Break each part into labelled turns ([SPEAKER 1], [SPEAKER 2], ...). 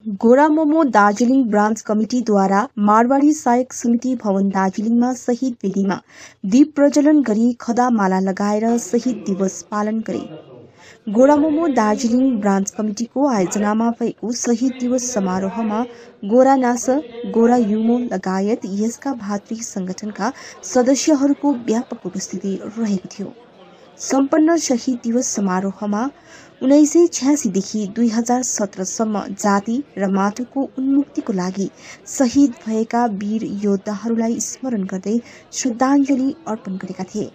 [SPEAKER 1] गोरा मोमो दार्जिलिङ ब्रान्च कमिटीद्वारा मारवाडी सहायक समिति भवन दार्जिलिङमा शहीद वेदीमा दीप प्रज्वलन गरी खदामाला लगाएर शहीद दिवस पालन गरे। गोरा मोमो दार्जिलिङ ब्रान्च कमिटीको आयोजनामा भएको शहीद दिवस समारोहमा गोरा नास, गोरा युमो लगायत यसका भातृ संगठनका सदस्यहरूको व्यापक उपस्थिति रहेको थियो। सम्पन्न शहीद दिवस समारोहमा 1986 देखि 2017 सम्म जाति र माटोको उन्मुक्तिको लागि शहीद भएका वीर योद्धाहरूलाई स्मरण गर्दै श्रद्धाञ्जली अर्पण गरेका थिए।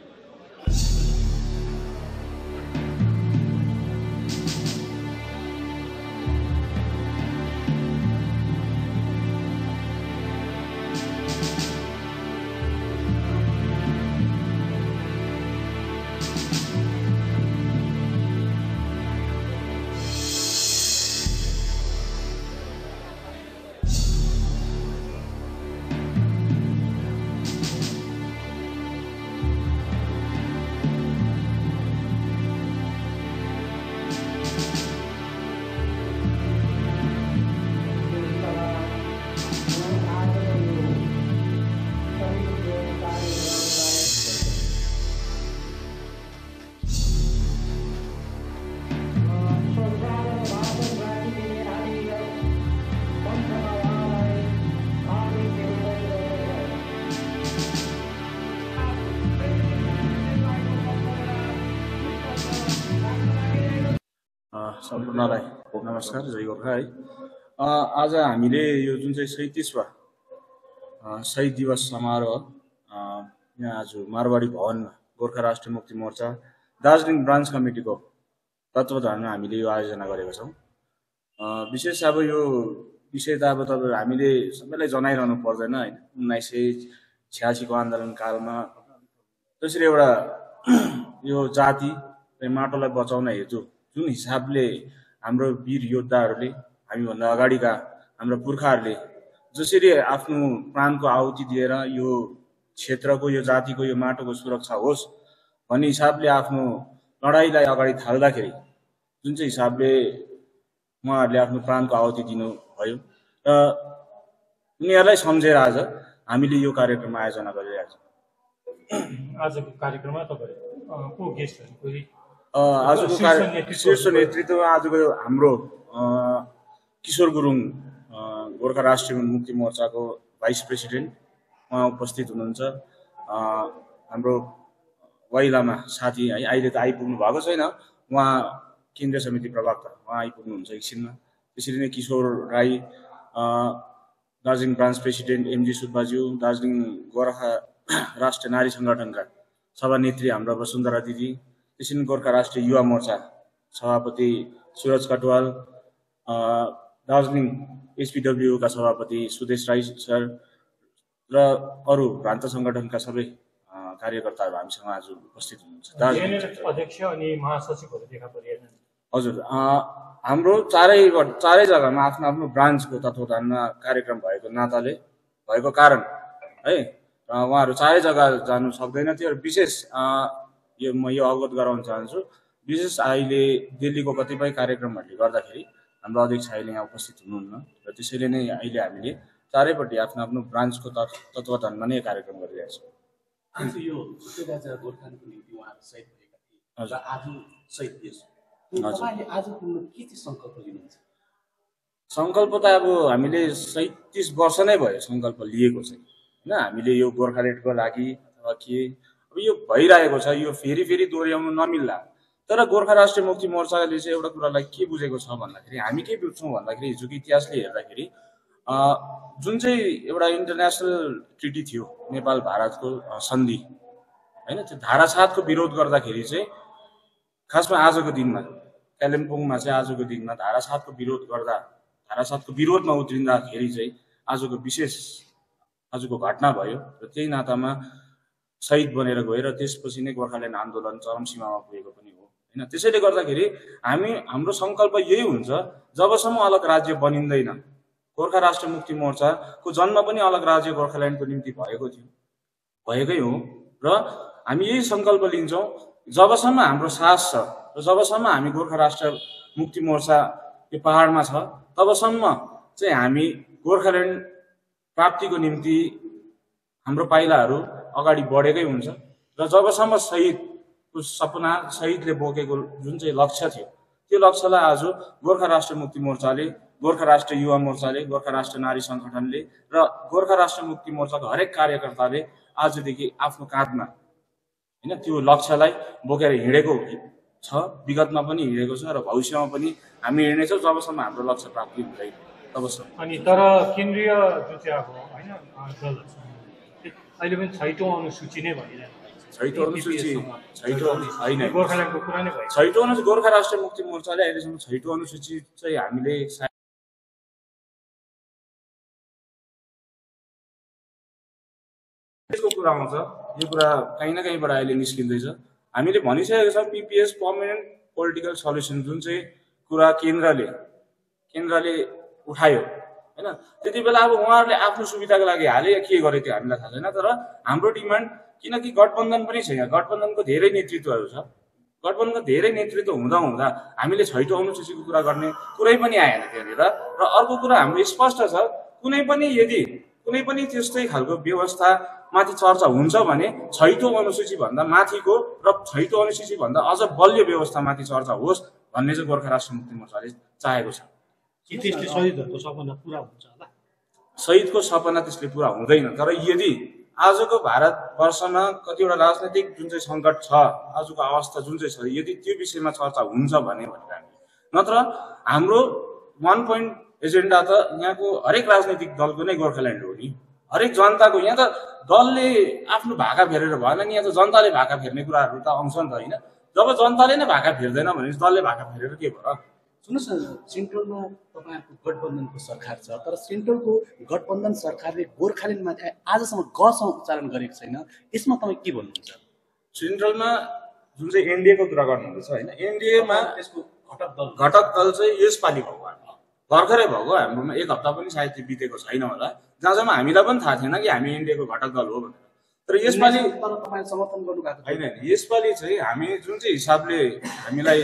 [SPEAKER 2] सम्पूर्णलाई नमस्कार, जय गोर्खा है। आज हामीले यो जुन चाहिँ 37वां शहीद दिवस समारोह यहाँ आज मारवाडी भवनमा गोर्खा राष्ट्रिय मुक्ति मोर्चा दार्जिलिङ ब्रान्च कमिटीको तत्त्वावधानमा हामीले यो आयोजना गरेका छौँ। विशेष अब यो विषय त अब तपाईँ हामीले सबैलाई जनाइरहनु पर्दैन हैन। 1986 को आन्दोलन कालमा त्यसरी एउटा यो जाति र माटोलाई बचाउन हेतु जुन हिसाबले हाम्रो वीर योद्धाहरूले हामीभन्दा अगाडिका हाम्रो पुर्खाहरूले जसरी आफ्नो प्राणको आहुति दिएर यो क्षेत्रको, यो जातिको, यो माटोको सुरक्षा होस् भन्ने हिसाबले आफ्नो लडाईँलाई अगाडि थाल्दाखेरि जुन चाहिँ हिसाबले उहाँहरूले आफ्नो प्राणको आहुति दिनुभयो र उनीहरूलाई सम्झेर आज हामीले यो कार्यक्रम आयोजना गरिरहेका छौँ।
[SPEAKER 3] आजको कार्यक्रममा तपाईहरु को गेस्टहरु
[SPEAKER 2] आजको शीर्ष नेतृत्व आजको हाम्रो किशोर गुरुङ गोर्खा राष्ट्रिय मुक्ति मोर्चाको भाइस प्रेसिडेन्ट उहाँ उपस्थित हुनुहुन्छ। हाम्रो वाइलामा साथी है, अहिले त आइपुग्नु भएको छैन, उहाँ केन्द्रीय समिति प्रवक्ता उहाँ आइपुग्नुहुन्छ एकछिनमा। त्यसरी नै Kishor Rai, Darjeeling branch president MG सुब्बाज्यू, दार्जिलिङ गोर्खा राष्ट्रिय नारी संगठनका सभानेत्री हाम्रो वसुन्धरा दिदी, त्यसरी गोर्खा राष्ट्रिय युवा मोर्चा सभापति सुरज कटवाल, दार्जिलिङ एसपीडब्ल्यू का सभापति सुदेश राई सर र अरू प्रान्त संगठनका सबै कार्यकर्ताहरू हामीसँग आज उपस्थित हुनुहुन्छ।
[SPEAKER 3] अध्यक्ष अनि महासचिवहरू देखा परिरहेछन्।
[SPEAKER 2] हजुर, हाम्रो चारै जग्गामा आफ्नो आफ्नो ब्रान्चको तत्त्वावधानमा कार्यक्रम भएको नाताले भएको कारण है उहाँहरू चारै जग्गा जानु सक्दैन थियो। विशेष म यो अवगत गराउन चाहन्छु, विशेष अहिले दिल्लीको कतिपय कार्यक्रमहरूले गर्दाखेरि हाम्रो अध्यक्ष अहिले यहाँ उपस्थित हुनुहुन्न र त्यसैले नै अहिले हामीले चारैपट्टि आफ्नो आफ्नो ब्रान्चको तत्त्वावधानमा नै कार्यक्रम गरिरहेका छौँ।
[SPEAKER 4] आज यो राजा गोर्खालीको निम्ति उहाँहरू शहीद भएका थिए र आज शहीद दिवस, तपाईले आजको के चाहिँ सङ्कल्प लिनुहुन्छ?
[SPEAKER 2] सङ्कल्प त अब हामीले 37 वर्ष नै भयो सङ्कल्प लिएको चाहिँ हैन। हामीले यो गोर्खाल्यान्डको लागि अथवा के अब यो भइरहेको छ, यो फेरि दोहोऱ्याउनु नमिल्ला। तर गोर्खा राष्ट्रिय मुक्ति मोर्चाले चाहिँ एउटा कुरालाई के बुझेको छ भन्दाखेरि, हामी के बुझ्छौँ भन्दाखेरि हिजोको इतिहासले हेर्दाखेरि जुन चाहिँ एउटा इन्टरनेसनल ट्रिटी थियो नेपाल भारतको सन्धि हैन, त्यो धारा 7 को विरोध गर्दाखेरि चाहिँ खासमा आजको दिनमा कालिम्पोङमा चाहिँ आजको दिनमा धारा 7 को विरोध गर्दा, धारा 7 को विरोधमा उत्रिँदाखेरि चाहिँ आजको विशेष आजको घटना भयो र त्यही नातामा शहीद बनेर गएर त्यसपछि नै गोर्खाल्यान्ड आन्दोलन चरम सीमामा पुगेको पनि हो हैन। त्यसैले गर्दाखेरि हाम्रो सङ्कल्प यही हुन्छ, जबसम्म अलग राज्य बनिँदैन, गोर्खा राष्ट्रिय मुक्ति मोर्चाको जन्म पनि अलग राज्य गोर्खाल्यान्डको निम्ति भएकै हो र हामी यही सङ्कल्प लिन्छौँ, जबसम्म हाम्रो सास छ र जबसम्म हामी गोर्खा राष्ट्रिय मुक्ति मोर्चा यो पहाडमा छ तबसम्म चाहिँ हामी गोर्खाल्यान्ड प्राप्तिको निम्ति हाम्रो पाइलाहरू अगाडि बढेकै हुन्छ र जबसम्म शहीदको सपना शहीदले बोकेको जुन चाहिँ लक्ष्य थियो त्यो लक्ष्यलाई आज गोर्खा राष्ट्र मुक्ति मोर्चाले, गोर्खा राष्ट्र युवा मोर्चाले, गोर्खा राष्ट्र नारी सङ्गठनले र गोर्खा राष्ट्र मुक्ति मोर्चाको हरेक कार्यकर्ताले आजदेखि आफ्नो काँधमा हैन त्यो लक्ष्यलाई बोकेर हिँडेको छ, विगतमा पनि हिँडेको छ र भविष्यमा पनि हामी हिँड्नेछौँ जबसम्म हाम्रो लक्ष्य प्राप्ति हुँदैन तबसम्म।
[SPEAKER 3] अनि तर केन्द्रीय जुन चाहिँ अब होइन दल अहिले पनि 6औं अनुसूची नै भइरहेको
[SPEAKER 2] छैटौँ अनुसूची होइन,
[SPEAKER 3] गोर्खाल्यान्डको कुरा नै भयो।
[SPEAKER 2] छैटौँ अनुसूची गोर्खा राष्ट्र मुक्ति मोर्चाले अहिलेसम्म छैटौँ अनुसूची चाहिँ हामीले यसको कुरा आउँछ, यो कुरा कहीँ न कहीँबाट अहिले निस्किँदैछ। हामीले भनिसकेको छ पिपिएस पर्मानेन्ट पोलिटिकल सल्युसन जुन चाहिँ कुरा केन्द्रले उठायो हैन, त्यति बेला अब उहाँहरूले आफ्नो सुविधाको लागि हाले या के गरे त्यो हामीलाई थाहा छैन। तर हाम्रो डिमान्ड, किनकि गठबन्धन पनि छ, यहाँ गठबन्धनको धेरै नेतृत्वहरू छ, गठबन्धनको धेरै नेतृत्व हुँदा हामीले छैटौँ अनुसूचीको कुरा गर्ने कुरै पनि आएन त्यहाँनिर। र अर्को कुरा हाम्रो स्पष्ट छ, कुनै पनि त्यस्तै खालको व्यवस्था माथि चर्चा हुन्छ भने छैटौँ अनुसूची भन्दा माथिको र छैटौँ अनुसूची भन्दा अझ बलियो व्यवस्था माथि चर्चा होस् भन्ने चाहिँ गोर्खा राष्ट्र मुक्ति मोर्चाले चाहेको छ।
[SPEAKER 3] त्यसले शहीदहरूको सपना पुरा हुन्छ होला?
[SPEAKER 2] शहीदको सपना त्यसले पुरा हुँदैन, तर यदि आजको भारतवर्षमा कतिवटा राजनैतिक जुन चाहिँ सङ्कट छ, आजको अवस्था जुन चाहिँ छ, यदि त्यो विषयमा चर्चा हुन्छ भने हामी, नत्र हाम्रो 1 पोइन्ट एजेन्डा त यहाँको हरेक राजनैतिक दलको नै गोर्खाल्यान्ड हो नि, हरेक जनताको। यहाँ त दलले आफ्नो भाका फेरेर भएन नि, यहाँ त जनताले भाका फेर्ने कुराहरू त आउँछ नि त होइन। जब जनताले नै भाका फेर्दैन भने दलले भाका फेरेर के भयो र?
[SPEAKER 4] सुन्नुहोस् न, सेन्ट्रलमा तपाईँहरूको गठबन्धनको सरकार छ, तर सेन्ट्रलको गठबन्धन सरकारले गोर्खाल्यान्डमाथि आजसम्म गसँग उच्चारण गरेको छैन, यसमा तपाईँ के भन्नुहुन्छ?
[SPEAKER 2] सेन्ट्रलमा जुन चाहिँ एनडिएको कुरा गर्नुहुँदैछ होइन, एनडिएमा
[SPEAKER 4] यसको
[SPEAKER 2] घटक दल चाहिँ यसपालि भएको, भर्खरै भएको, हाम्रोमा 1 हप्ता पनि सायद बितेको छैन होला, जहाँसम्म हामीलाई पनि थाहा थिएन कि हामी एनडिएको घटक दल हो भनेर। तर यसपालि
[SPEAKER 4] समर्थन गर्नुभएको
[SPEAKER 2] होइन, यसपालि चाहिँ हामी जुन चाहिँ हिसाबले हामीलाई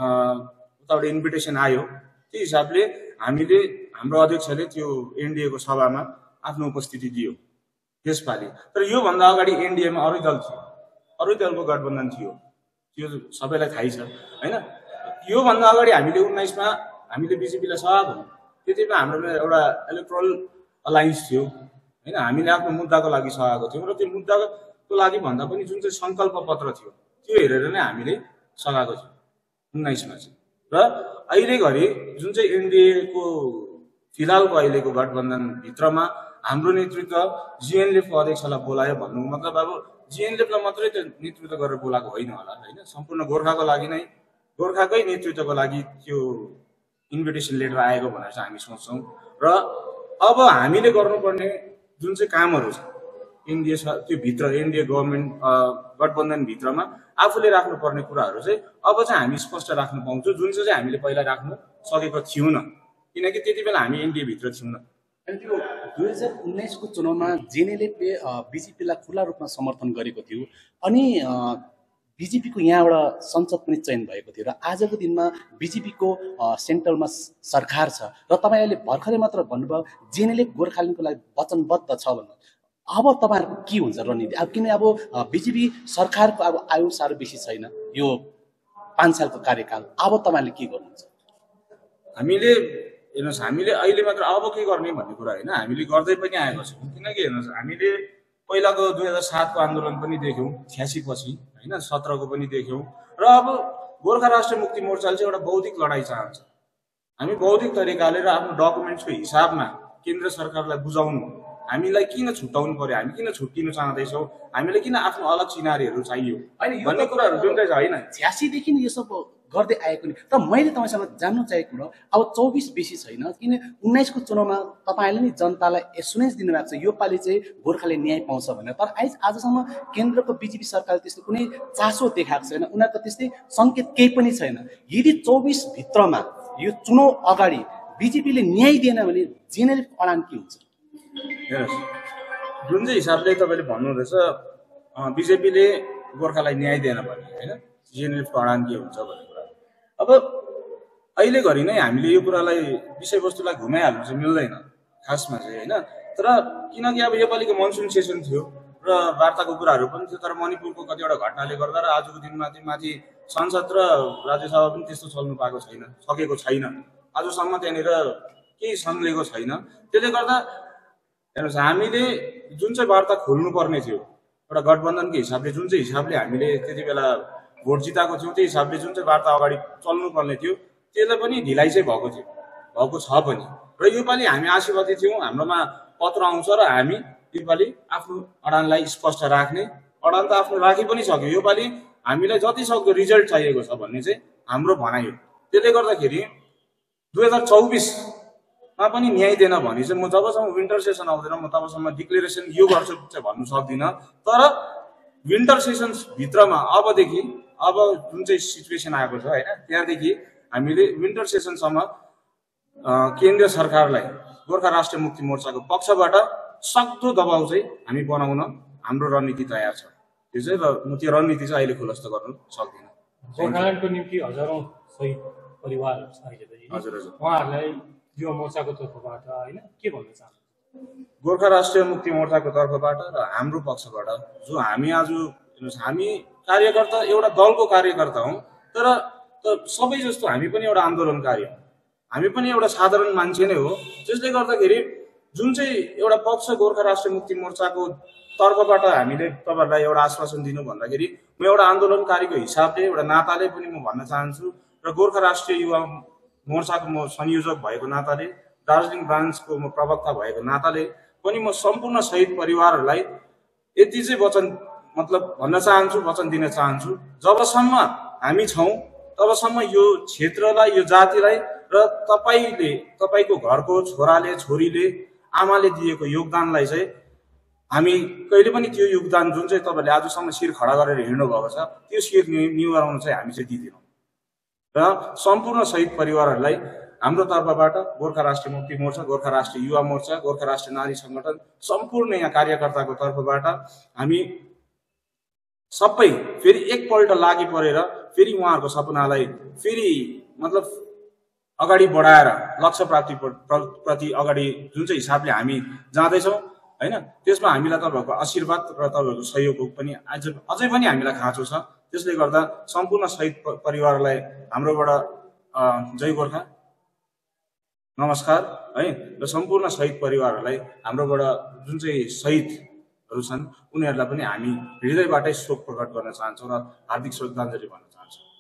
[SPEAKER 2] उताबाट इन्भिटेसन आयो त्यो हिसाबले हामीले, हाम्रो अध्यक्षले त्यो एनडिएको सभामा आफ्नो उपस्थिति दियो यसपालि। तर योभन्दा अगाडि एनडिएमा अरू दल थियो, अरू दलको गठबन्धन थियो, त्यो सबैलाई थाहै छ होइन। योभन्दा अगाडि हामीले 19 मा हामीले बिजेपीलाई सघाएको, त्यति बेला हाम्रोमा एउटा इलेक्ट्रोल अलायन्स थियो होइन, हामीले आफ्नो मुद्दाको लागि सघाएको थियौँ र त्यो मुद्दाको लागि भन्दा पनि जुन चाहिँ सङ्कल्प पत्र थियो त्यो हेरेर नै हामीले सघाएको थियौँ 19 मा चाहिँ। र अहिले घरि जुन चाहिँ एनडिएको फिलहालको अहिलेको गठबन्धनभित्रमा हाम्रो नेतृत्व जिएनएलएफको अध्यक्षलाई बोलायो भन्नुको मतलब अब जिएनएलएफलाई मात्रै त्यो नेतृत्व गरेर बोलाएको होइन होला होइन, सम्पूर्ण गोर्खाको लागि नै, गोर्खाकै नेतृत्वको लागि त्यो इन्भिटेसन लेटर आएको भनेर चाहिँ हामी सोच्छौँ। र अब हामीले गर्नुपर्ने जुन चाहिँ कामहरू छ एनडिए त्यो भित्र, एनडिए गभर्मेन्ट गठबन्धनभित्रमा आफूले राख्नुपर्ने कुराहरू चाहिँ अब चाहिँ हामी स्पष्ट राख्न पाउँछौँ, जुन चाहिँ हामीले पहिला राख्नु सकेको थियौँ, किनकि त्यति बेला हामी एनडिएभित्र थियौँ।
[SPEAKER 4] अनि त्यो 2019 को चुनावमा जेएनएलएफले बिजेपीलाई खुला रूपमा समर्थन गरेको थियो, अनि बिजेपीको यहाँबाट संसद पनि चयन भएको थियो र आजको दिनमा बिजेपीको सेन्ट्रलमा सरकार छ र तपाईँले भर्खरै मात्र भन्नुभयो जेएनएलएफ गोर्खाल्यान्डको लागि वचनबद्ध छ भन्नु। अब तपाईँहरूको के हुन्छ रणनीति? अब किन अब बिजेपी सरकारको अब आयु साह्रो बेसी छैन, यो 5 सालको कार्यकाल, अब तपाईँले के गर्नुहुन्छ?
[SPEAKER 2] हामीले हेर्नुहोस्, हामीले अहिले मात्र अब के गर्ने भन्ने कुरा होइन, हामीले गर्दै पनि आएको छौँ। किनकि हेर्नुहोस्, हामीले पहिलाको 2007 को आन्दोलन पनि देख्यौँ, 86 पछि होइन, 17 को पनि देख्यौँ। र अब गोर्खा राष्ट्र मुक्ति मोर्चाले चाहिँ एउटा बौद्धिक लडाइँ चाहन्छ। हामी बौद्धिक तरिकाले र आफ्नो डकुमेन्ट्सको हिसाबमा केन्द्र सरकारलाई बुझाउनु, हामीलाई किन छुट्याउनु पर्यो, हामी किन छुट्टिनु चाहँदैछौँ, हामीले किन आफ्नो अलग चिनारीहरू चाहियो भन्ने कुराहरू जुन चाहिँ होइन
[SPEAKER 4] 86 देखि यो सब गर्दै आएको नि। तर मैले तपाईँसँग जान्नु चाहेको कुरो अब 24 बेसी छैन, किन 19 को चुनावमा तपाईँले नि जनतालाई एसुरेन्स दिनुभएको छ यो पालि चाहिँ गोर्खाले न्याय पाउँछ भनेर, तर आजसम्म केन्द्रको बिजेपी सरकारले त्यस्तो कुनै चासो देखाएको छैन, उनीहरूको त्यस्तै सङ्केत केही पनि छैन। यदि 24 भित्रमा यो चुनाव अगाडि बिजेपीले न्याय दिएन भने जेएनएलएफ अडान के हुन्छ?
[SPEAKER 2] हेर्नुहोस्, जुन चाहिँ हिसाबले तपाईँले भन्नुहुँदैछ बिजेपीले गोर्खालाई न्याय दिएन भने होइन, जेएनएलएफको अडान के हुन्छ भन्ने कुरा। अब अहिले घरि नै हामीले यो कुरालाई विषयवस्तुलाई घुमाइहाल्नु चाहिँ मिल्दैन खासमा चाहिँ होइन। तर किनकि अब योपालिको मनसुन सेसन थियो र वार्ताको कुराहरू पनि थियो, तर मणिपुरको कतिवटा घटनाले गर्दा र आजको दिनमा माथि संसद र राज्यसभा पनि त्यस्तो चल्नु पाएको छैन, सकेको छैन, आजसम्म त्यहाँनिर केही संलेको छैन। त्यसले गर्दा हेर्नुहोस्, हामीले जुन चाहिँ वार्ता खोल्नु पर्ने थियो एउटा गठबन्धनको हिसाबले, जुन चाहिँ हिसाबले हामीले त्यति बेला भोट जिताएको थियौँ, त्यो हिसाबले जुन चाहिँ वार्ता अगाडि चल्नु पर्ने थियो त्यसले पनि ढिलाइ चाहिँ भएको छ पनि। र योपालि हामी आशावादी थियौँ, हाम्रोमा पत्र आउँछ र हामी योपालि आफ्नो अडानलाई स्पष्ट राख्ने, अडान त आफ्नो राखि पनि सक्यो, योपालि हामीलाई जति सक्दो रिजल्ट चाहिएको छ भन्ने चाहिँ हाम्रो भनाइ हो। त्यसले गर्दाखेरि 2024मा पनि न्याय दिएन भने चाहिँ म जबसम्म विन्टर सेसन आउँदैन म तबसम्म डिक्लेरेसन यो गर्छु चाहिँ भन्नु सक्दिनँ। तर विन्टर सेसन भित्रमा अब जुन चाहिँ सिचुएसन आएको छ होइन, त्यहाँदेखि हामीले विन्टर सेसनसम्म केन्द्रीय सरकारलाई गोर्खा राष्ट्रिय मुक्ति मोर्चाको पक्षबाट सक्दो दबाउ चाहिँ हामी बनाउन हाम्रो रणनीति तयार छ। त्यो चाहिँ म त्यो रणनीति चाहिँ अहिले खुलस्त गर्न सक्दिनँ।
[SPEAKER 3] गोर्खाल्यान्डको निम्ति हजारौँ शहीद परिवारहरू छ अहिले पनि,
[SPEAKER 2] हजुर
[SPEAKER 3] उहाँहरूलाई युवा मोर्चाको तर्फबाट होइन के भन्न चाहनुहुन्छ?
[SPEAKER 2] गोर्खा राष्ट्रिय मुक्ति मोर्चाको तर्फबाट र हाम्रो पक्षबाट जो हामी आज हामी कार्यकर्ता एउटा दलको कार्यकर्ता हौँ, तर सबै जस्तो हामी पनि एउटा आन्दोलनकारी हौँ, हामी पनि एउटा साधारण मान्छे नै हो। त्यसले गर्दाखेरि जुन चाहिँ एउटा पक्ष गोर्खा राष्ट्रिय मुक्ति मोर्चाको तर्फबाट हामीले तपाईँहरूलाई एउटा आश्वासन दिनु भन्दाखेरि म एउटा आन्दोलनकारीको हिसाबले एउटा नाताले पनि म भन्न चाहन्छु र गोर्खा राष्ट्रिय युवा मोर्चाको म संयोजक भएको नाताले, दार्जिलिङ ब्रान्चको म प्रवक्ता भएको नाताले पनि म सम्पूर्ण शहीद परिवारहरूलाई यति चाहिँ भन्न चाहन्छु, वचन दिन चाहन्छु, जबसम्म हामी छौँ तबसम्म यो क्षेत्रलाई, यो जातिलाई र तपाईँको घरको छोराले, छोरीले, आमाले दिएको योगदानलाई चाहिँ हामी कहिले पनि त्यो योगदान जुन चाहिँ तपाईँले आजसम्म शिर खडा गरेर हिँड्नु भएको छ त्यो शिर निवारण चाहिँ हामी चाहिँ दिँदैनौँ। र सम्पूर्ण शहीद परिवारहरूलाई हाम्रो तर्फबाट गोर्खा राष्ट्रिय मुक्ति मोर्चा, गोर्खा राष्ट्रिय युवा मोर्चा, गोर्खा राष्ट्रिय नारी सङ्गठन सम्पूर्ण यहाँ कार्यकर्ताको तर्फबाट हामी सबै फेरि एकपल्ट लागि परेर फेरि उहाँहरूको सपनालाई फेरि अगाडि बढाएर लक्ष्य प्राप्ति प्रति अगाडि जुन चाहिँ हिसाबले हामी जाँदैछौँ होइन, त्यसमा हामीलाई तपाईँहरूको आशीर्वाद र तपाईँहरूको सहयोग पनि अझै पनि हामीलाई खाँचो छ। त्यसले गर्दा सम्पूर्ण शहीद परिवारलाई हाम्रोबाट जय गोर्खा, नमस्कार है। र सम्पूर्ण शहीद परिवारहरूलाई हाम्रोबाट जुन चाहिँ शहीदहरू छन् उनीहरूलाई पनि हामी हृदयबाटै शोक प्रकट गर्न चाहन्छौँ र हार्दिक श्रद्धाञ्जली भन्न चाहन्छौँ।